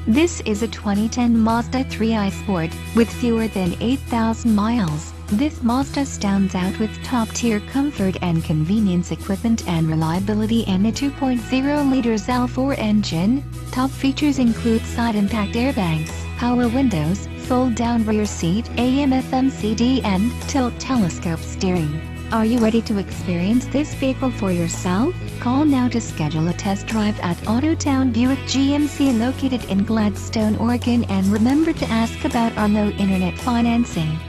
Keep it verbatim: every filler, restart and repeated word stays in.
This is a twenty ten Mazda three i Sport, with fewer than eight thousand miles. This Mazda stands out with top-tier comfort and convenience equipment and reliability and a two point oh liter L four engine. Top features include side impact airbags, power windows, fold-down rear seat, A M F M C D and tilt telescope steering. Are you ready to experience this vehicle for yourself? Call now to schedule a test drive at Autotown Buick G M C located in Gladstone, Oregon, and remember to ask about our low internet financing.